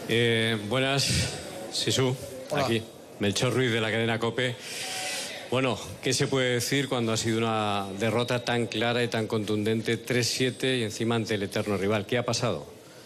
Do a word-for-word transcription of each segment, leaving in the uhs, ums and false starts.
Eh, buenas, Sisu, Hola. Aquí, Melchor Ruiz de la cadena COPE. Bueno, ¿qué se puede decir cuando ha sido una derrota tan clara y tan contundente, tres siete y encima ante el eterno rival? ¿Qué ha pasado?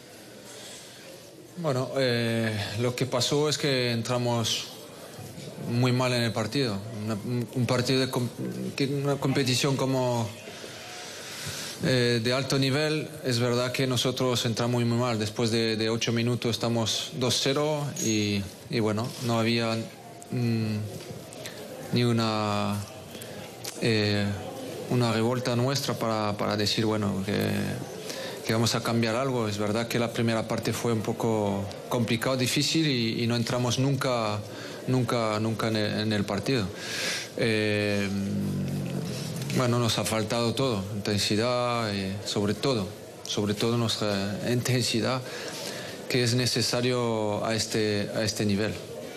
Bueno, eh, lo que pasó es que entramos muy mal en el partido. Una- un partido de com- que una competición como eh, de alto nivel, es verdad que nosotros entramos muy mal. Después de, de ocho minutos estamos dos cero y, y bueno, no había mm, ni una eh, una revuelta nuestra para, para decir, bueno, que, que vamos a cambiar algo. Es verdad que la primera parte fue un poco complicado, difícil y, y no entramos nunca, nunca, nunca en el, en el partido. Eh, bueno, nos ha faltado todo, intensidad, eh, sobre todo, sobre todo nuestra intensidad, que es necesario a este, a este nivel.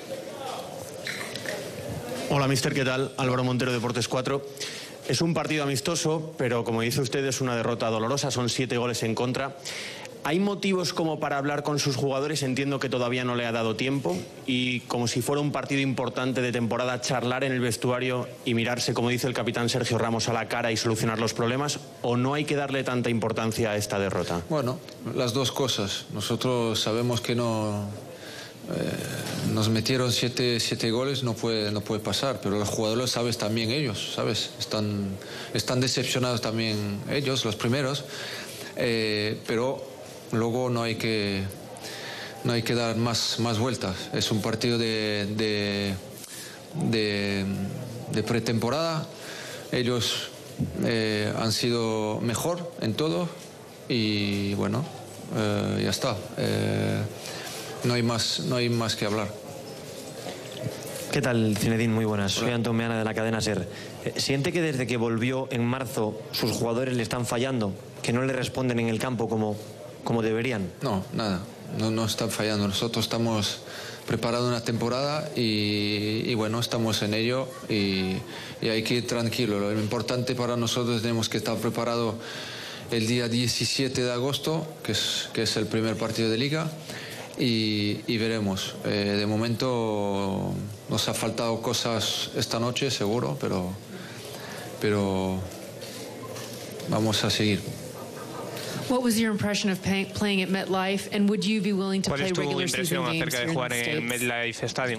Hola, mister, ¿qué tal? Álvaro Montero, Deportes cuatro. Es un partido amistoso, pero como dice usted, es una derrota dolorosa, son siete goles en contra. ¿Hay motivos como para hablar con sus jugadores? Entiendo que todavía no le ha dado tiempo y como si fuera un partido importante de temporada, charlar en el vestuario y mirarse, como dice el capitán Sergio Ramos, a la cara y solucionar los problemas, ¿o no hay que darle tanta importancia a esta derrota? Bueno, las dos cosas. Nosotros sabemos que no eh, nos metieron siete, siete goles, no puede, no puede pasar, pero los jugadores sabes también ellos, ¿sabes? Están, están decepcionados también ellos, los primeros, eh, pero luego no hay que no hay que dar más, más vueltas. Es un partido de, de, de, de pretemporada. Ellos eh, han sido mejor en todo y bueno, eh, ya está. Eh, no hay más, no hay más que hablar. ¿Qué tal, Zinedine? Muy buenas. Soy Antón Meana de la cadena SER. ¿Siente que desde que volvió en marzo sus jugadores le están fallando? ¿Que no le responden en el campo como, como deberían? No, nada. No, no están fallando. Nosotros estamos preparando una temporada y, y bueno, estamos en ello y, y hay que ir tranquilo. Lo importante para nosotros, tenemos que estar preparados el día diecisiete de agosto, que es, que es el primer partido de Liga, y, y veremos. Eh, de momento nos ha faltado cosas esta noche, seguro, pero, pero vamos a seguir. What was your impression of pay, playing at MetLife, and would you be willing to ¿Cuál play es tu regular season impresión games acerca here de in jugar the en el States? MetLife Stadium?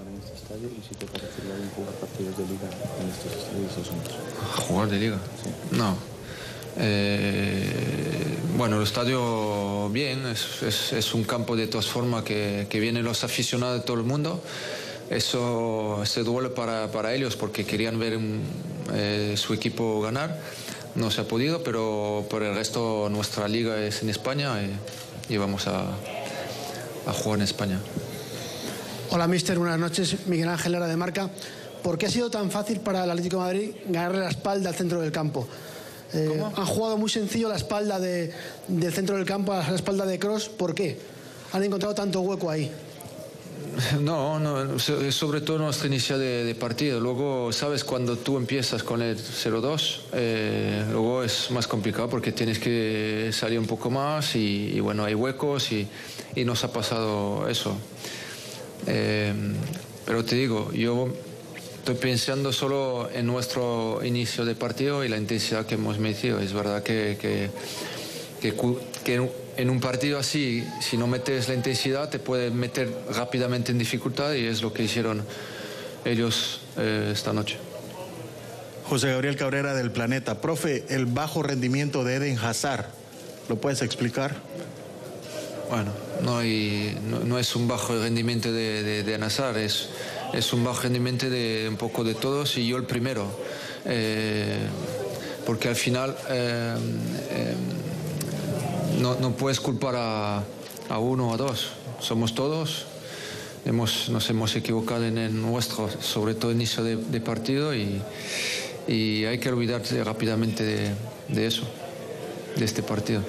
¿Jugar de Liga? No. Eh, bueno, el estadio bien, es, es, es un campo de todas formas que, que vienen los aficionados de todo el mundo. Eso se duele para, para ellos porque querían ver eh, su equipo ganar. No se ha podido, pero por el resto nuestra liga es en España y, y vamos a, a jugar en España. Hola, mister, buenas noches. Miguel Ángel Lara de Marca. ¿Por qué ha sido tan fácil para el Atlético de Madrid ganarle la espalda al centro del campo? Eh, han jugado muy sencillo la espalda de, del centro del campo a la espalda de Kroos. ¿Por qué? Han encontrado tanto hueco ahí. No, no, es sobre todo nuestra inicio de, de partido. Luego, sabes, cuando tú empiezas con el cero dos, eh, luego es más complicado porque tienes que salir un poco más y, y bueno, hay huecos y, y nos ha pasado eso. Eh, pero te digo, yo estoy pensando solo en nuestro inicio de partido y la intensidad que hemos metido. Es verdad que, que, que, que en un partido así, si no metes la intensidad, te puede meter rápidamente en dificultad y es lo que hicieron ellos eh, esta noche. José Gabriel Cabrera del Planeta. Profe, el bajo rendimiento de Eden Hazard, ¿lo puedes explicar? Bueno, no, hay, no, no es un bajo rendimiento de, de, de Hazard, es, es un bajo rendimiento de un poco de todos y yo el primero. Eh, porque al final eh, eh, no, no puedes culpar a, a uno o a dos, somos todos. Hemos, nos hemos equivocado en el nuestro, sobre todo inicio de, de partido y, y hay que olvidarse rápidamente de, de eso, de este partido.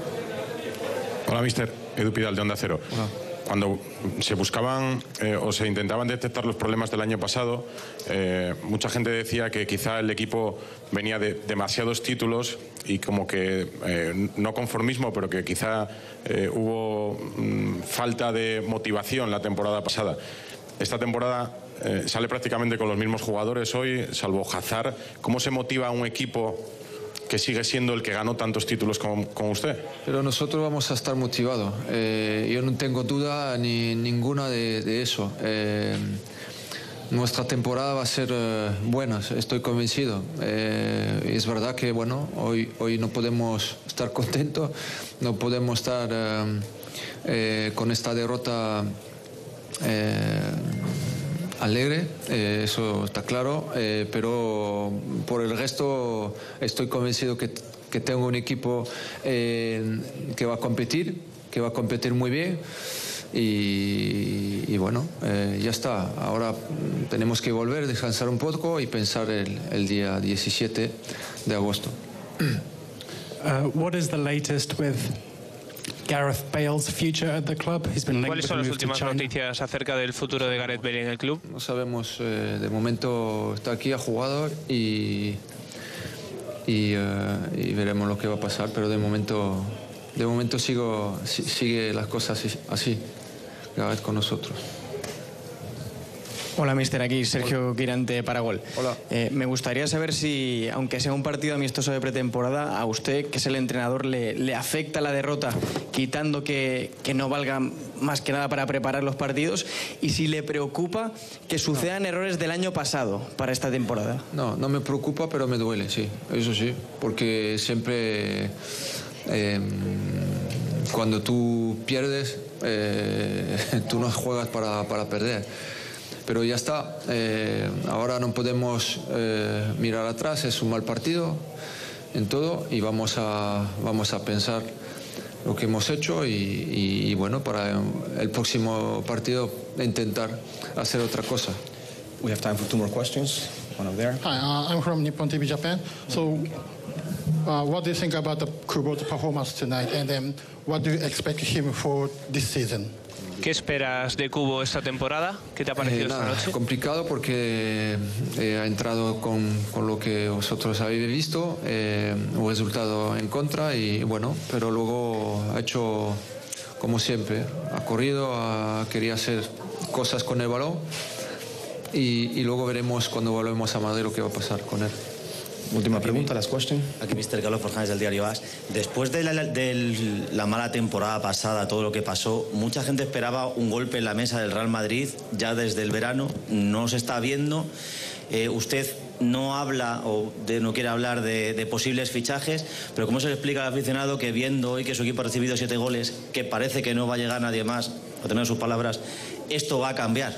Hola, mister. Edu Pidal, de Onda Cero. Hola. Cuando se buscaban eh, o se intentaban detectar los problemas del año pasado, eh, mucha gente decía que quizá el equipo venía de demasiados títulos y como que eh, no conformismo, pero que quizá eh, hubo mm, falta de motivación la temporada pasada. Esta temporada eh, sale prácticamente con los mismos jugadores hoy, salvo Hazard. ¿Cómo se motiva a un equipo que sigue siendo el que ganó tantos títulos con, con usted? Pero nosotros vamos a estar motivados. Eh, yo no tengo duda ni ninguna de, de eso. Eh, nuestra temporada va a ser eh, buena, estoy convencido. Eh, es verdad que bueno, hoy, hoy no podemos estar contentos, no podemos estar eh, eh, con esta derrota eh, alegre, eh, eso está claro, eh, pero por el resto estoy convencido que, que tengo un equipo eh, que va a competir, que va a competir muy bien y, y bueno, eh, ya está. Ahora tenemos que volver, descansar un poco y pensar el, el día diecisiete de agosto. Uh, what is the latest with Gareth Bale's future at the club? He's been linked ¿Cuáles with son a las move to últimas China. noticias acerca del futuro de Gareth Bale en el club? No sabemos, eh, de momento está aquí, ha jugado y, y, eh, y veremos lo que va a pasar, pero de momento, de momento sigo, si- sigue las cosas así, así, Gareth con nosotros. Hola, mister, aquí Sergio Quirante para Gol. Hola. Eh, me gustaría saber si, aunque sea un partido amistoso de pretemporada, a usted, que es el entrenador, le, le afecta la derrota, quitando que, que no valga más que nada para preparar los partidos, y si le preocupa que sucedan errores del año pasado para esta temporada. No, no me preocupa, pero me duele, sí, eso sí, porque siempre eh, cuando tú pierdes, eh, tú no juegas para, para perder. Pero ya está, eh, ahora no podemos eh, mirar atrás, es un mal partido en todo y vamos a, vamos a pensar lo que hemos hecho y, y, y bueno, para el próximo partido intentar hacer otra cosa. We have time for two more questions. One over there. Hi, uh, I'm from Nippon T V Japan. So, uh, what do you think about the Kubo's performance tonight, and then what do you expect him for this season? ¿Qué esperas de Kubo esta temporada? ¿Qué te ha parecido Eh, esta nada, noche? complicado porque eh, ha entrado con, con lo que vosotros habéis visto, eh, un resultado en contra y bueno, pero luego ha hecho como siempre, ha corrido, ha querido hacer cosas con el balón y, y luego veremos cuando volvemos a Madrid lo que va a pasar con él. Última pregunta, last question. Aquí mister Carlos Forjanes del diario A S. Después de la, de la mala temporada pasada, todo lo que pasó, mucha gente esperaba un golpe en la mesa del Real Madrid ya desde el verano. No se está viendo. Eh, usted no habla o de, no quiere hablar de, de posibles fichajes, pero ¿cómo se le explica al aficionado que viendo hoy que su equipo ha recibido siete goles, que parece que no va a llegar nadie más, a tener sus palabras, esto va a cambiar?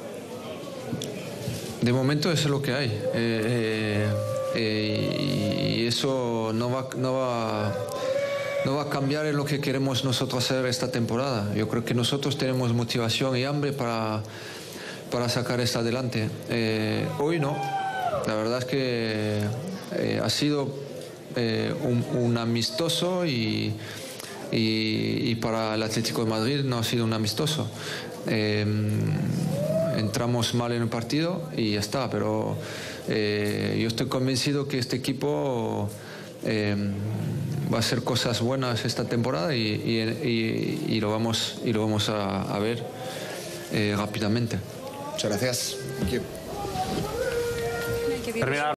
De momento eso es lo que hay. Eh, eh, eh, y eso no va, no, va, no va a cambiar en lo que queremos nosotros hacer esta temporada. Yo creo que nosotros tenemos motivación y hambre para, para sacar esto adelante. Eh, hoy no. La verdad es que eh, ha sido eh, un, un amistoso y, y, y para el Atlético de Madrid no ha sido un amistoso. Eh, entramos mal en el partido y ya está, pero eh, yo estoy convencido que este equipo eh, va a hacer cosas buenas esta temporada y, y, y, y lo vamos, y lo vamos a, a ver eh, rápidamente. Muchas gracias. Termina